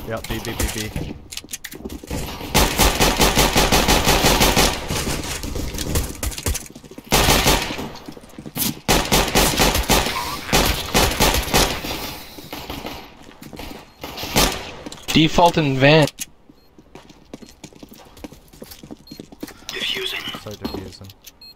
Yep, B, B, B, B. Default in van. Diffusing. So diffusing.